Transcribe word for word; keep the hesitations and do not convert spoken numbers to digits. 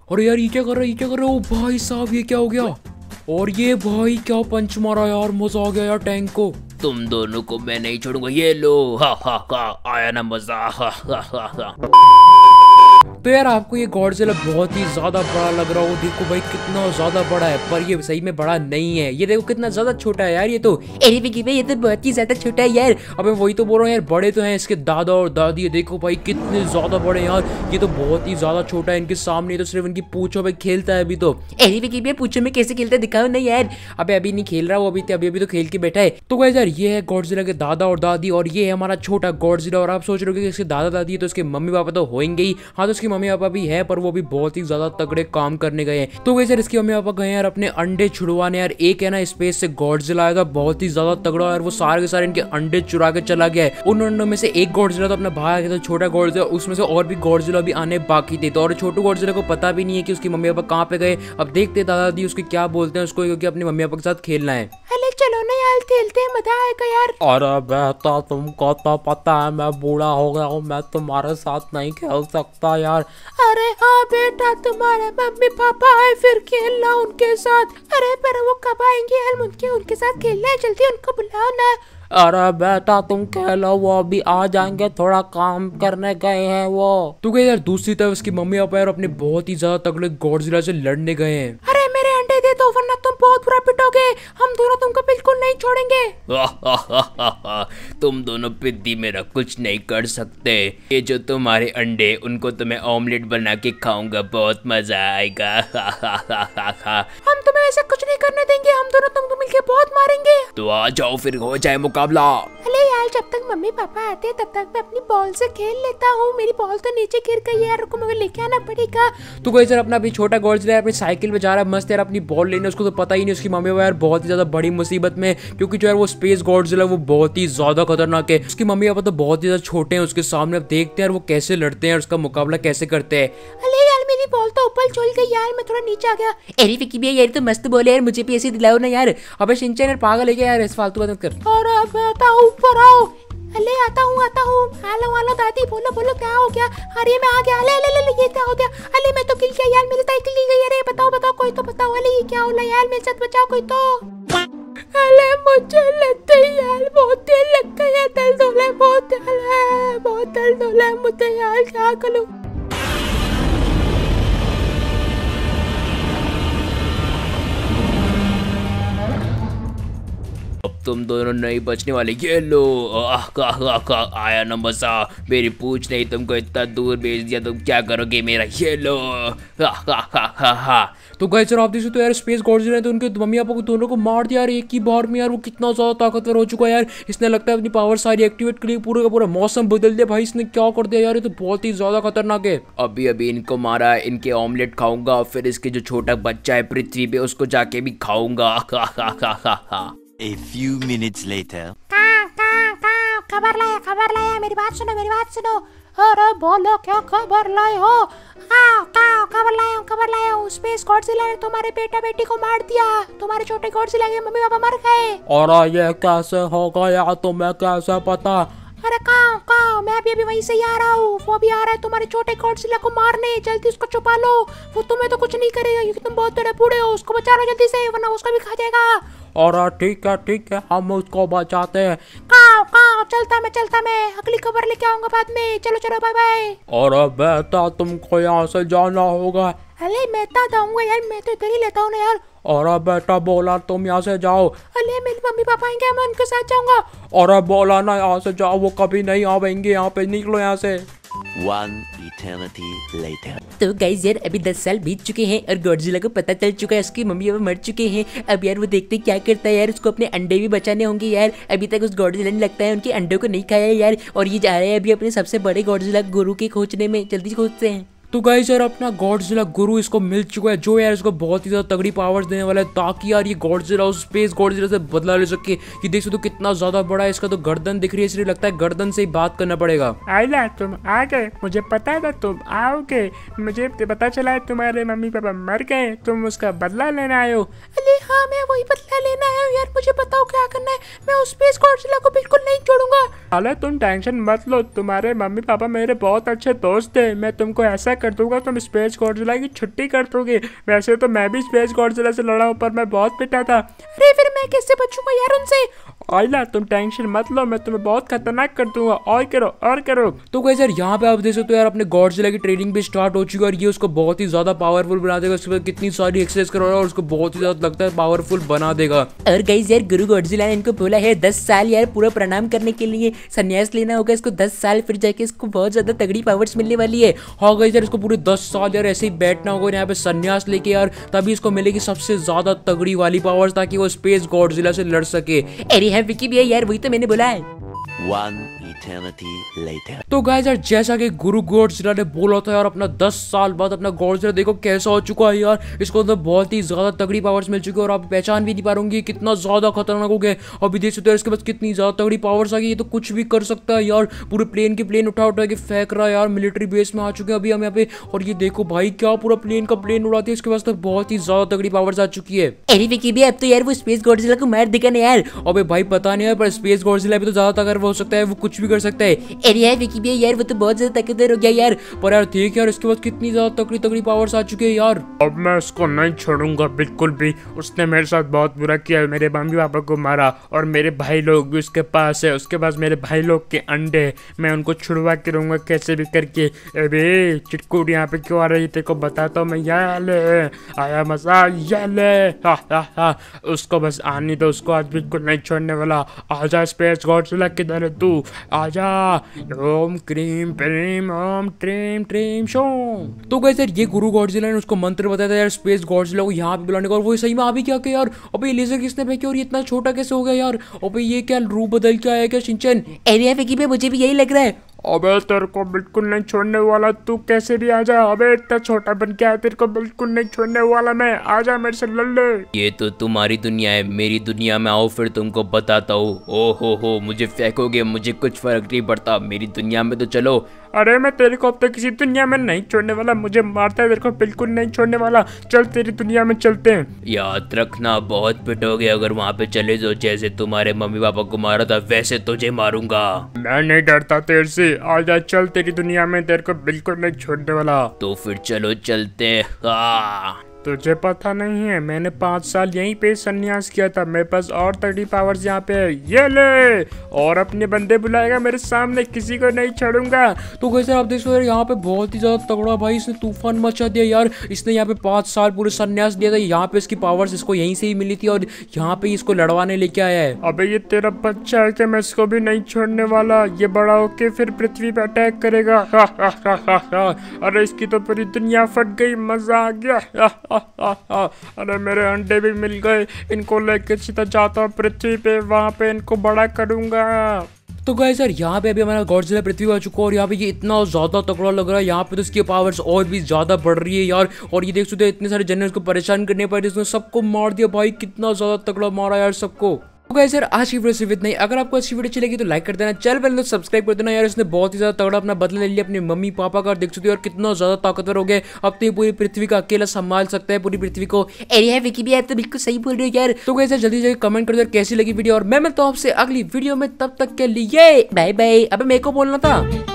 अरे यार ये क्या कर रहा है, ये क्या कर रहा है? ओ भाई साहब ये क्या हो गया? और ये भाई क्या पंच मारा यार, मजा आ गया यार टैंक को। तुम दोनों को मैं नहीं छोड़ूंगा, ये लो। हा हा हा, आया ना मजा। हा हा हा हा। तो यार आपको ये गॉडजिला बहुत ही ज्यादा बड़ा लग रहा हो, देखो भाई कितना ज्यादा बड़ा है, पर ये सही में बड़ा नहीं है। ये देखो कितना ज्यादा छोटा है यार ये तो। अरे विकी भाई ये तो बहुत ही ज्यादा छोटा है यार। अबे वही तो बोल रहा हूँ यार, बड़े तो हैं इसके दादा और दादी, देखो भाई कितने ज्यादा बड़े हैं यार। ये तो बहुत ही ज्यादा छोटा है इनके सामने, तो सिर्फ इनकी पूंछों पे खेलता है अभी तो। अरे विकी भाई पूछो में कैसे खेलता है, दिखाओ ना यार। अबे अभी नहीं खेल रहा वो, अभी अभी अभी तो खेल के बैठा है। तो गाइस यार ये है गॉडजिला के दादा और दादी, और ये है हमारा छोटा गॉडजिला। और आप सोच रहे हो कि इसके दादा दादी है तो इसके मम्मी पापा तो होंगे ही। हाँ तो इसकी मम्मी पापा भी है, पर वो भी बहुत ही ज्यादा तगड़े काम करने गए हैं। तो गाइस यार इसके मम्मी पापा गए यार अपने अंडे छुड़वाने यार। एक है ना स्पेस से गॉडजिला आएगा, बहुत ही ज्यादा तगड़ा, और वो सारे के सारे इनके अंडे चुरा के चला गया है। उन अंडों में से एक गॉडजिला तो अपना भाई आ गया था, छोटा गॉडजिला, उसमें से और भी गॉडजिला भी आने बाकी थे। तो और छोटू गॉडजिला को पता भी नहीं है कि उसकी मम्मी पापा कहाँ पे गए। अब देखते दादा दादी उसके क्या बोलते हैं उसको, क्योंकि अपने मम्मी पापा के साथ खेलना है। अरे चलो ना यार खेलते हैं, मजा आएगा यार। अरे बेटा तुमको तो पता है मैं बूढ़ा हो गया हूँ, मैं तुम्हारे साथ नहीं खेल सकता यार। अरे हाँ बेटा तुम्हारे मम्मी पापा आए फिर खेलना उनके साथ। अरे पर वो कब आएंगे यार, उनके उनके साथ खेलना है, जल्दी उनको बुलाओ ना। अरे बेटा तुम खेलो, वो अभी आ जाएंगे, थोड़ा काम करने गए हैं वो। तो क्या यार दूसरी तरफ उसकी मम्मी पापा यार अपने बहुत ही ज्यादा तगड़े गॉडजिला से लड़ने गए हैं। अरे मेरे अंडे दे दो वरना तुम बहुत बुरा पिटोगे, हम दोनों तुमको बिल्कुल नहीं छोड़ेंगे। तुम दोनों पिद्दी मेरा कुछ नहीं कर सकते। ये जो तुम्हारे अंडे, उनको तो मैं ऑमलेट बना के खाऊंगा, बहुत मजा आएगा। हम तुम्हें ऐसा कुछ नहीं करने देंगे, हम दोनों तुमको मिलके बहुत मारेंगे। तो आ जाओ फिर हो जाए मुकाबला। अरे यार जब तक मम्मी पापा आते हैं तब तक मैं अपनी बॉल से खेल लेता हूँ। मेरी बॉल तो नीचे गिर गई है यार, रुको मुझे लेके आना पड़ेगा। तो कोई सर अपना अभी छोटा गॉडजिला अपनी साइकिल पे जा रहा है मस्त यार अपनी बॉल लेने, उसको तो पता ही नहीं उसकी मम्मी पापा यार बहुत ही ज्यादा बड़ी मुसीबत में, क्योंकि जो यार वो स्पेस गॉडजिला वो बहुत ही ज्यादा खतरनाक है। उसकी मम्मी पापा तो बहुत ही ज्यादा छोटे हैं उसके सामने। अब देखते हैं यार वो कैसे लड़ते हैं, उसका मुकाबला कैसे करते हैं। अरे यार मेरी बॉल तो ऊपर चल गई यार, मैं थोड़ा नीचे आ गया। अरे विकी भैया यार तो मस्त बोले यार, मुझे भी ऐसे दिलाओ ना यार। अबे शिनचैन यार पागल है क्या यार, इस फालतू बात कर। और बेटा ऊपर आओ। अरे आता हूँ आता हूँ। हेलो हेलो दादी, बोलो बोलो क्या हो गया? अरे मैं आ गया। ले ले ले ये क्या हो गया? अरे मैं तो गिर गया यार, मेरी साइकिल गिर गई। अरे बताओ बताओ कोई तो बताओ। अरे ये क्या हो रहा है यार, मेरे साथ बचाओ कोई तो। अरे मुझे लगता है यार बहुत तेल लगता है यार, दर्द हो रहा है, बहुत तेल है, बहुत दर्द हो रहा है मुझे यार, क्या करूं? अब तुम दोनों नहीं बचने वाले, ये लो। आह का आह का, आया ना मजा। मेरी पूछ नहीं तुमको इतना दूर भेज दिया, तुम क्या करोगे मेरा? ये लो। आह का हा हा हा। तो गाइस सर आप देखो तो यार स्पेस गॉडजिला तो उनके मम्मी पापा को दोनों को मार दिया यार एक ही बार में यार। वो कितना ज्यादा ताकतवर हो चुका है यार, इसने लगता है अपनी पावर सारी एक्टिवेट कर ली, पूरा का पूरा मौसम बदल दिया भाई इसने। क्या कर दिया यार, ये तो बहुत ही ज्यादा खतरनाक है। अभी अभी इनको मारा, इनके ऑमलेट खाऊंगा, फिर इसके जो छोटा बच्चा है पृथ्वी पे उसको जाके भी खाऊंगा। A few minutes later. का, का, का, खबर लाया खबर लाया, मेरी बात सुनो मेरी बात सुनो। अरे बोलो क्या खबर लाए हो? आओ का खबर लाया हूँ खबर लाया हूँ। स्पेस गॉडजिला ने तुम्हारे बेटा बेटी को मार दिया, तुम्हारे छोटे गॉडजिला के मम्मी पापा मर गए। और ये कैसे हो गया, तुम्हें कैसे पता? अरे कहाँ कहाँ, मैं भी अभी वहीं से ही आ रहा हूँ। वो भी आ रहा है तुम्हारे छोटे गॉडजिला को मारने, जल्दी उसको छुपा लो। वो तुम्हें तो कुछ नहीं करेगा क्योंकि तुम बहुत बड़े बूढ़े हो। उसको बचा लो जल्दी से वरना उसका भी खा जाएगा। और ठीक है ठीक है, हम उसको बचाते हैं। कहाँ कहाँ, चलता मैं चलता मैं, अगली खबर लेके आऊंगा बाद में। चलो चलो बाय बाय। और बेटा तुमको यहाँ से जाना होगा। अरे मैं तो जाऊंगा यार, मैं तो इधर ही लेता हूँ ना यार। और बेटा बोला तुम यहाँ से जाओ। अरे मेरी मम्मी पापा आएंगे, मैं उनके साथ जाऊंगा। और बोला ना यहाँ से जाओ, वो कभी नहीं आवेंगे यहाँ पे, निकलो यहाँ से। One eternity later. तो गाइस यार अभी दस साल बीत चुके हैं और गॉडजिला को पता चल चुका है उसकी मम्मी पापा मर चुके हैं। अब यार वो देखते क्या करता है यार, उसको अपने अंडे भी बचाने होंगे यार। अभी तक उस गॉडजिला ने लगता है उनके अंडों को नहीं खाया यार, और ये जा रहे हैं अभी अपने सबसे बड़े गॉडजिला गुरु के खोजने में। जल्दी खोजते हैं। तो गाइस यार अपना गॉडजिला गुरु इसको मिल चुका है, जो यार इसको बहुत ही ज्यादा तगड़ी पावर्स देने वाला है, ताकि यार ये गॉडजिला उस स्पेस गॉडजिला से बदला ले सके। ये देख सकते हो कितना ज्यादा बड़ा है, इसका तो गर्दन दिख रही है, इसलिए लगता है गर्दन से ही बात करना पड़ेगा। आइला तुम आ गए, मुझे पता था तुम आओगे। मुझे पता चला है तुम्हारे मम्मी पापा मर गए, तुम उसका बदला लेना आए हो। अरे हाँ मैं वही बदला लेना आया हूँ यार, मुझे बताओ क्या करना है। मैं उस स्पेस गॉडजिला को बिल्कुल नहीं छोड़ूंगा। अरे तुम टेंशन मत लो, तुम्हारे मम्मी पापा मेरे बहुत अच्छे दोस्त है। मैं तुमको ऐसा कर दूंगा तुम स्पेस गॉडजिला की छुट्टी कर दोगे। वैसे तो मैं भी स्पेस गॉडजिला से लड़ा हूँ पर मैं बहुत पिटा था। अरे फिर मैं कैसे बचूंगा यार उनसे? आइला तुम टेंशन मत लो, मैं तुम्हें बहुत खतरनाक कर दूंगा। और करो और करो। तो गाइस यार यहाँ पे आप देख सकते हो यार अपने गॉडजिला की ट्रेनिंग भी स्टार्ट हो चुकी है और ये उसको बहुत ही ज्यादा पावरफुल बना देगा। उसके बाद कितनी सारी एक्सरसाइज करवा रहा है और उसको बहुत ही ज्यादा लगता है पावरफुल बना देगा। और गाइस यार गुरु गॉडजिला ने इनको बोला है दस साल यार पूरा प्रणाम करने के लिए संन्यास लेना होगा इसको दस साल, फिर जाके इसको बहुत ज्यादा तगड़ी पावर्स मिलने वाली है। हाँ गाइस यार इसको पूरे दस साल यार ऐसे ही बैठना होगा यहाँ पे संन्यास लेके यार, तभी इसको मिलेगी सबसे ज्यादा तगड़ी वाली पावर्स ताकि वो स्पेस गॉडजिला से लड़ सके। अरे है विकी भैया यार वही तो मैंने बोला है। One eternity later. तो गाइस यार जैसा कि गुरु गॉडजिला ने बोला था यार अपना दस साल बाद अपना गॉडजिला देखो कैसा हो चुका है यार। इसको तो बहुत ही ज्यादा तगड़ी पावर्स मिल चुकी है और आप पहचान भी नहीं पा रहे कितना ज्यादा खतरनाक हो गया। अभी देख सकते हो इसके पास कितनी ज्यादा तगड़ी पावर्स आ गई, ये तो कुछ भी कर सकता है यार। पूरे प्लेन के प्लेन उठा उठा के फेंक रहा है यार। मिलिट्री बेस में आ चुके हैं अभी हम यहाँ पे और ये देखो भाई क्या पूरा प्लेन का प्लेन उड़ाती है। इसके पास तो बहुत ही ज्यादा तगड़ी पावर्स आ चुकी है। अरे विकी भैया अब तो यार वो स्पेस गॉडजिला को मार देगा ना यार। अबे भाई पता नहीं है पर स्पेस गॉडजिला भी तो ज्यादा ताकतवर हो सकता है, वो कुछ भी कर सकता है। अरे यार विकी भैया यार वो तो बहुत ज्यादा ताकतवर हो गया यार। पर यार देख यार इसके बाद कितनी ज्यादा तगड़ी तगड़ी पावर्स आ चुकी है यार। अब मैं उसको नहीं छोड़ूंगा बिल्कुल भी। उसने मेरे साथ बहुत बुरा किया, मेरे मम्मी पापा को मारा और मेरे भाई लोग भी उसके पास है। उसके पास मेरे भाई लोग के अंडे, मैं उनको छुड़वा के रहूंगा कैसे भी करके। अबे चिटकुट यहाँ पे क्यों आ रही तेरे को बताता हूँ मैं। यहाँ ले आया मजा, ये ले हा हा हा। उसको बस आने दो, उसको आज बिल्कुल नहीं छोड़ने वाला। आजा स्पेस गॉडजिला किधर है तू, आजा। ओम क्रीम प्रीम ओम ट्रीम ट्रीम शोम। तो गाइस यार ये गुरु गॉडजिला ने उसको मंत्र बताया था यार स्पेस गॉडजिला को यहाँ पे बुलाने का और वो सही में आ भी क्या यार। अबे लेजर किसने फेंकी और ये इतना छोटा कैसे हो गया यार। अबे ये क्या रूप बदल के आया क्या शिनचैन। अरे यार विकी भैया मुझे भी यही लग रहा है। अबे तेरे को बिल्कुल नहीं छोड़ने वाला, तू कैसे भी आजा। अबे इतना छोटा बन के आया, तेरे को बिल्कुल नहीं छोड़ने वाला मैं। आजा मेरे से लड़ ले। ये तो तुम्हारी दुनिया है, मेरी दुनिया में आओ फिर तुमको बताता हूँ। ओ हो हो मुझे फेंकोगे मुझे कुछ फर्क नहीं पड़ता, मेरी दुनिया में तो चलो। अरे मैं तेरे को अब तक किसी दुनिया में नहीं छोड़ने वाला, मुझे मारता है तेरे को बिल्कुल नहीं छोड़ने वाला। चल तेरी दुनिया में चलते हैं। याद रखना बहुत पिटोगे अगर वहाँ पे चले जाओ। जैसे तुम्हारे मम्मी पापा को मारा था वैसे तुझे मारूंगा। मैं नहीं डरता तेरे से, आजा चल तेरी दुनिया में, तेरे को बिल्कुल नहीं छोड़ने वाला। तो फिर चलो चलते हैं। तुझे पता नहीं है मैंने पाँच साल यहीं पे संन्यास किया था, मेरे पास और तगड़ी पावर्स यहाँ पे है। ये ले और अपने बंदे बुलाएगा मेरे सामने, किसी को नहीं छोड़ूंगा। तो कैसे आप देख सकते हो यहाँ पे बहुत ही ज्यादा तगड़ा भाई इसने तूफान मचा दिया यार। इसने यहाँ पे पाँच साल पूरे संन्यास दिया था, यहाँ पे इसकी पावर्स इसको यहीं से ही मिली थी और यहाँ पे इसको लड़वाने लेके आया है। अबे ये तेरा बच्चा है कि मैं इसको भी नहीं छोड़ने वाला। ये बड़ा होके फिर पृथ्वी पे अटैक करेगा। हा, हा, हा, हा, हा। अरे इसकी तो पूरी दुनिया फट गई, मजा आ गया। हा, हा, हा, हा। अरे मेरे अंडे भी मिल गए, इनको लेके सीधा जाता हूँ पृथ्वी पे, वहाँ पे इनको बड़ा करूंगा। तो गाइस यार यहाँ पे अभी हमारा गॉडजिला पृथ्वी आ चुका है और यहाँ पे ये इतना ज्यादा तगड़ा लग रहा है। यहाँ पे तो इसकी पावर्स और भी ज्यादा बढ़ रही है यार। और ये देख सकते हो इतने सारे जनरल्स को परेशान करने पर इसने सबको मार दिया भाई, कितना ज्यादा तगड़ा मारा यार सबको। तो गाइस यार आज की वीडियो सिर्फ इतना ही। अगर आपको अच्छी वीडियो अच्छी लगी तो लाइक कर देना, चैनल पर सब्सक्राइब कर देना यार। इसने बहुत ही ज्यादा तगड़ा अपना बदला ले लिया अपने मम्मी पापा का, देख सकते हो यार कितना ज्यादा ताकतवर हो गया। अब तो ये पूरी पृथ्वी का अकेला संभाल सकता है पूरी पृथ्वी को। अरे यार विकी भैया तो बिल्कुल सही बोल रहे हो यार। तो गाइस यार जल्दी जल्दी कमेंट कर दो कैसी लगी वीडियो और मैं मिलता हूं आपसे अगली वीडियो में, तब तक के लिए बाय बाय। अबे मेरे को बोलना था।